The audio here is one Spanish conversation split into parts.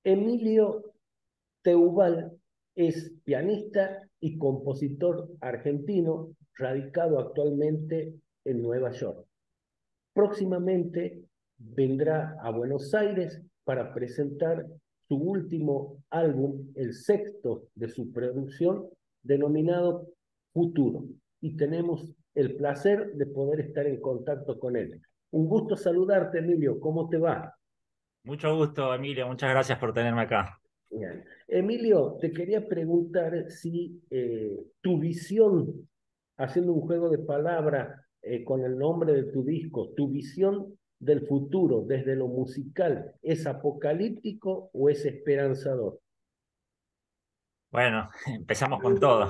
Emilio Teubal es pianista y compositor argentino radicado actualmente en Nueva York. Próximamente vendrá a Buenos Aires para presentar su último álbum, el sexto de su producción, denominado Futuro. Y tenemos el placer de poder estar en contacto con él. Un gusto saludarte, Emilio. ¿Cómo te va? Mucho gusto, Emilio. Muchas gracias por tenerme acá. Bien. Emilio, te quería preguntar si tu visión, haciendo un juego de palabras con el nombre de tu disco, tu visión del futuro desde lo musical, ¿es apocalíptico o es esperanzador? Bueno, empezamos con todo.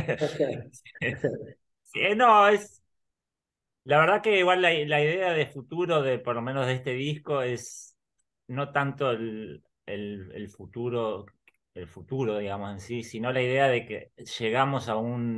Sí, no, la verdad que igual la idea de futuro de por lo menos de este disco es no tanto el futuro, digamos, en sí, sino la idea de que llegamos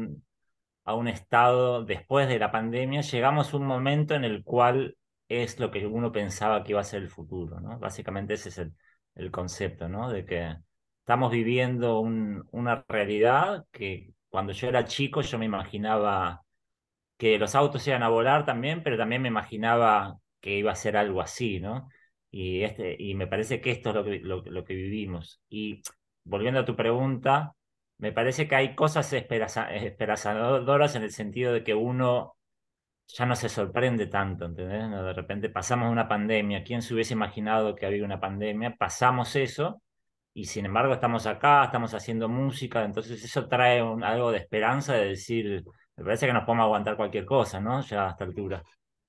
a un estado después de la pandemia, llegamos a un momento en el cual es lo que uno pensaba que iba a ser el futuro, ¿no? Básicamente ese es el concepto, ¿no? De que estamos viviendo una realidad que cuando yo era chico yo me imaginaba que los autos iban a volar también, pero también me imaginaba que iba a ser algo así, ¿no? Y me parece que esto es lo que vivimos. Y volviendo a tu pregunta, me parece que hay cosas esperanzadoras en el sentido de que uno ya no se sorprende tanto, ¿entendés? ¿No? De repente pasamos una pandemia, ¿quién se hubiese imaginado que había una pandemia? Pasamos eso y sin embargo estamos acá, estamos haciendo música, entonces eso trae algo de esperanza de decir, me parece que nos podemos aguantar cualquier cosa, ¿no? Ya a esta altura.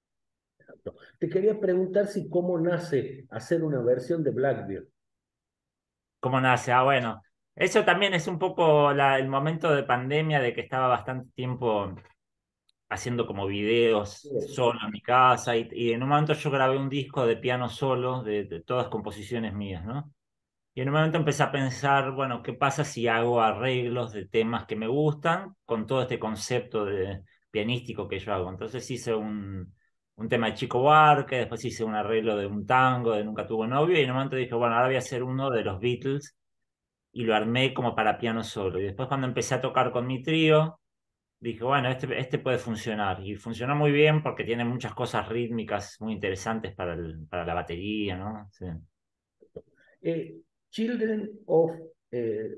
Te quería preguntar si cómo nace hacer una versión de Blackbeard. ¿Cómo nace? Ah, bueno, eso también es un poco el momento de pandemia de que estaba bastante tiempo haciendo como videos solo en mi casa y en un momento yo grabé un disco de piano solo de todas composiciones mías, ¿no? Y en un momento empecé a pensar, bueno, ¿qué pasa si hago arreglos de temas que me gustan con todo este concepto de pianístico que yo hago? Entonces hice un tema de Chico Buarque, después hice un arreglo de un tango de Nunca tuvo novio, y en un momento dije, bueno, ahora voy a hacer uno de los Beatles, y lo armé como para piano solo. Y después cuando empecé a tocar con mi trío, dije, bueno, este puede funcionar. Y funcionó muy bien porque tiene muchas cosas rítmicas muy interesantes para la batería, ¿no? Sí. Eh, Children of eh,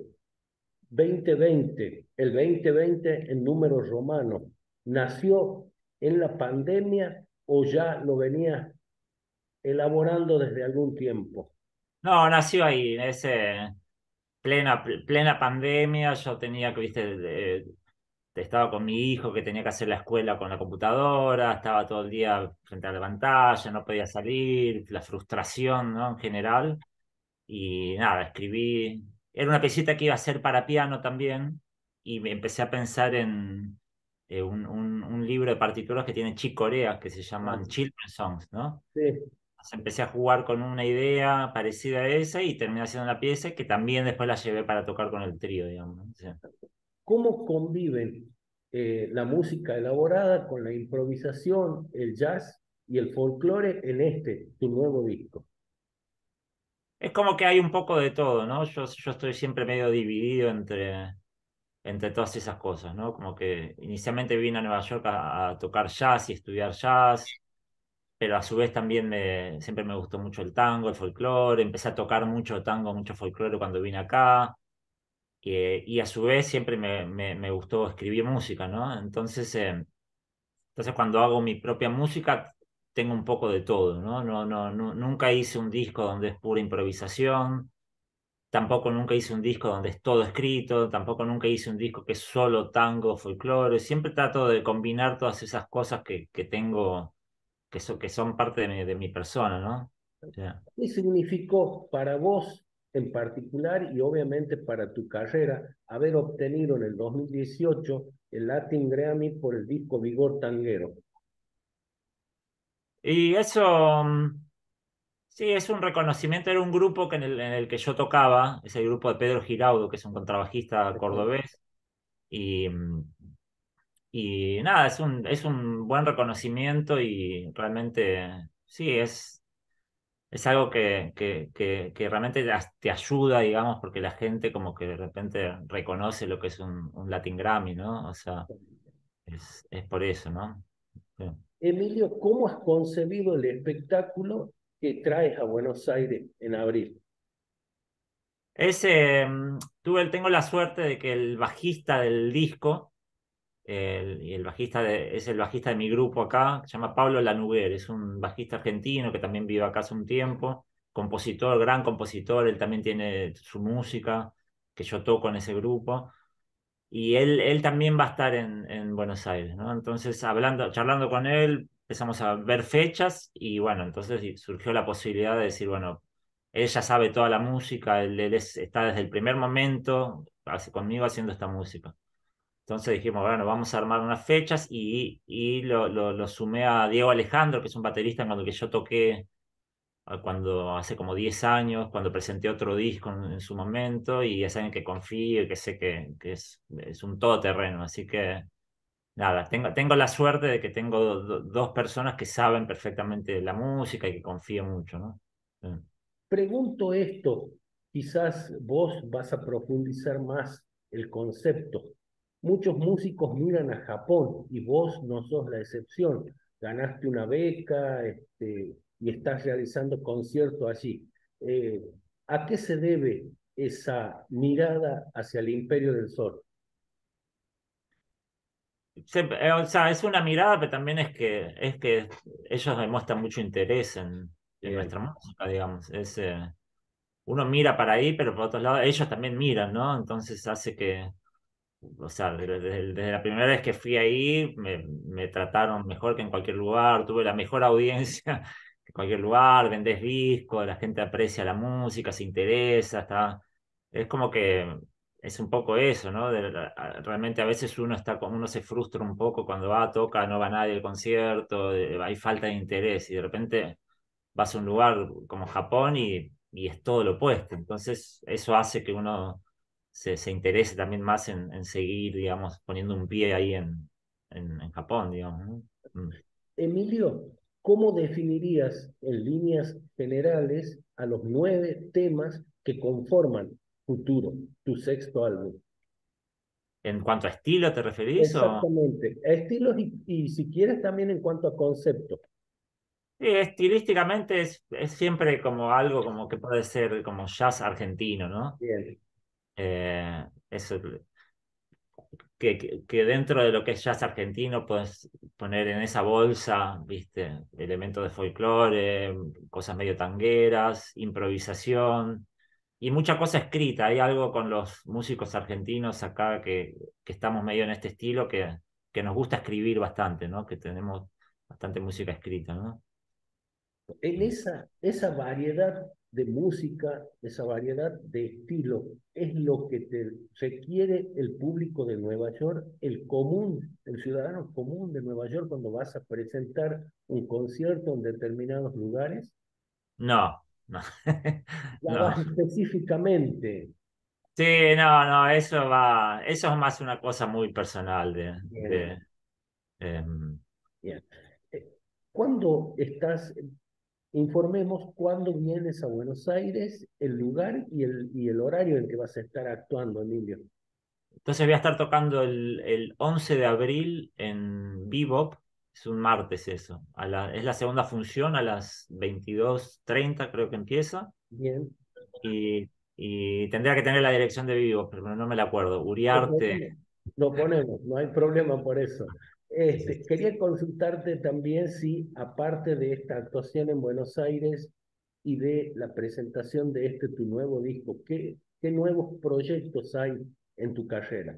2020, el 2020 en números romanos, ¿nació en la pandemia o ya lo venía elaborando desde algún tiempo? No, nació ahí, en ese plena pandemia. Yo tenía que, viste, estaba con mi hijo que tenía que hacer la escuela con la computadora, estaba todo el día frente a la pantalla, no podía salir, la frustración, ¿no? En general. Y nada, escribí. Era una piecita que iba a ser para piano también. Y me empecé a pensar en un libro de partituras que tiene Chick Corea que se Ah, llaman Children's Songs, ¿no? sí. Entonces empecé a jugar con una idea parecida a esa y terminé haciendo una pieza que también después la llevé para tocar con el trío, digamos, ¿no? Sí. ¿Cómo conviven la música elaborada con la improvisación, el jazz y el folclore en tu nuevo disco? Es como que hay un poco de todo, ¿no? Yo estoy siempre medio dividido entre todas esas cosas, ¿no? Como que inicialmente vine a Nueva York a tocar jazz y estudiar jazz, pero a su vez también siempre me gustó mucho el tango, el folclore, empecé a tocar mucho tango, mucho folclore cuando vine acá, y a su vez siempre me gustó escribir música, ¿no? Entonces cuando hago mi propia música tengo un poco de todo, ¿no? Nunca hice un disco donde es pura improvisación. Tampoco nunca hice un disco donde es todo escrito, tampoco nunca hice un disco que es solo tango, folclore. Siempre trato de combinar todas esas cosas que tengo, que son parte de mi persona, ¿no? O sea, ¿Qué significó para vos en particular y obviamente para tu carrera haber obtenido en el 2018 el Latin Grammy por el disco Vigor Tanguero? y eso, sí, es un reconocimiento. Era un grupo en el que yo tocaba, es el grupo de Pedro Giraudo, que es un contrabajista cordobés. Y, y nada, es un buen reconocimiento y realmente, sí, es. es algo que realmente te ayuda, digamos, porque la gente como que de repente reconoce lo que es un Latin Grammy, ¿no? O sea, es por eso, ¿no? Sí. Emilio, ¿cómo has concebido el espectáculo que traes a Buenos Aires en abril? Tengo la suerte de que el bajista del disco, y el es el bajista de mi grupo acá, se llama Pablo Lanuguer, es un bajista argentino que también vive acá hace un tiempo, compositor, gran compositor, él también tiene su música que yo toco en ese grupo. Y él también va a estar en Buenos Aires, ¿no? Entonces, charlando con él, empezamos a ver fechas y bueno, entonces surgió la posibilidad de decir, bueno, él ya sabe toda la música, está desde el primer momento conmigo haciendo esta música. Entonces dijimos, bueno, vamos a armar unas fechas y lo sumé a Diego Alejandro, que es un baterista con el que yo toqué cuando hace como 10 años, cuando presenté otro disco en su momento, y es alguien que confío y que sé que es un todoterreno. Así que nada, tengo la suerte de que tengo dos personas que saben perfectamente la música y que confío mucho, ¿no? Sí. Pregunto esto, quizás vos vas a profundizar más el concepto. Muchos músicos miran a Japón y vos no sos la excepción. Ganaste una beca, y estás realizando conciertos allí. Eh, ¿A qué se debe esa mirada hacia el Imperio del Sol? O sea, es una mirada, pero también es que ellos demuestran mucho interés en Bien, nuestra música, digamos. Uno mira para ahí, pero por otro lado, ellos también miran, ¿no? Entonces hace que, o sea, desde la primera vez que fui ahí, me trataron mejor que en cualquier lugar, tuve la mejor audiencia que en cualquier lugar, vendés discos, la gente aprecia la música, se interesa, es como que es un poco eso, ¿no? Realmente a veces uno se frustra un poco cuando toca, no va nadie al concierto, hay falta de interés y de repente vas a un lugar como Japón y es todo lo opuesto. Entonces, eso hace que uno se interese también más en seguir, digamos, poniendo un pie ahí en Japón, digamos, ¿no? Mm. Emilio, ¿cómo definirías en líneas generales a los 9 temas que conforman Futuro, tu sexto álbum? En cuanto a estilo, ¿te referís? Exactamente. Estilos y si quieres también en cuanto a concepto. Sí, estilísticamente es siempre como algo como que puede ser como jazz argentino, ¿no? Bien. Eso, que dentro de lo que es jazz argentino puedes poner en esa bolsa, viste, elementos de folclore, cosas medio tangueras, improvisación y mucha cosa escrita. Hay algo con los músicos argentinos acá que estamos medio en este estilo que nos gusta escribir bastante, ¿no? Que tenemos bastante música escrita, ¿no? En esa variedad de música, esa variedad de estilo, es lo que te requiere el público de Nueva York, el común, el ciudadano común de Nueva York cuando vas a presentar un concierto en determinados lugares. No, no, Ya no. vas específicamente. Sí, no, eso es más una cosa muy personal Bien, em, bien. ¿Cuándo estás? Informemos cuándo vienes a Buenos Aires, el lugar y el horario en que vas a estar actuando, Emilio. entonces voy a estar tocando el 11 de abril en Bebop, es un martes eso, es la segunda función a las 22:30 creo que empieza, Bien, y tendría que tener la dirección de Bebop, pero no me la acuerdo, lo Uriarte. ponemos, lo ponemos, no hay problema por eso. Sí, sí, sí. Quería consultarte también si, aparte de esta actuación en Buenos Aires y de la presentación de tu nuevo disco, ¿qué nuevos proyectos hay en tu carrera?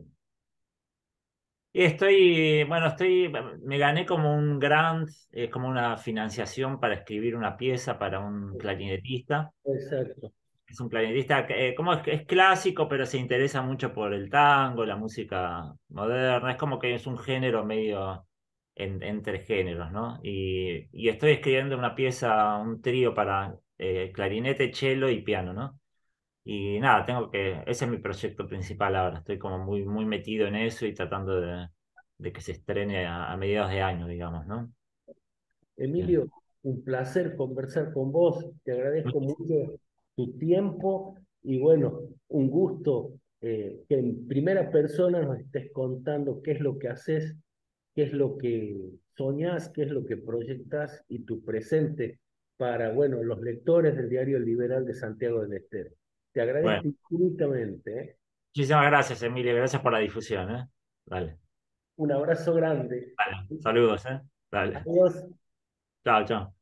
Y me gané como un grant, como una financiación para escribir una pieza para un clarinetista. Exacto. Es un clarinetista como es clásico, pero se interesa mucho por el tango, la música moderna. Es como que es un género medio entre géneros, ¿no? Y estoy escribiendo una pieza, un trío para clarinete, cello y piano, ¿no? Y nada, ese es mi proyecto principal ahora. Estoy como muy, muy metido en eso y tratando de que se estrene a mediados de año, digamos, ¿no? Sí. Emilio, un placer conversar con vos. Te agradezco mucho tu tiempo y bueno, un gusto que en primera persona nos estés contando qué es lo que haces, qué es lo que soñás, qué es lo que proyectas y tu presente para, bueno, los lectores del Diario Liberal de Santiago del Estero. Te Bueno, agradezco infinitamente, ¿eh? muchísimas gracias, Emilio. Gracias por la difusión, ¿eh? Dale. Un abrazo grande. Dale. Saludos, ¿eh? Dale. Adiós. Chao, chao.